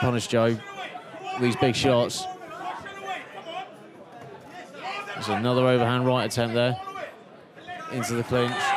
punish Joe. These big shots. There's another overhand right attempt there. Into the clinch.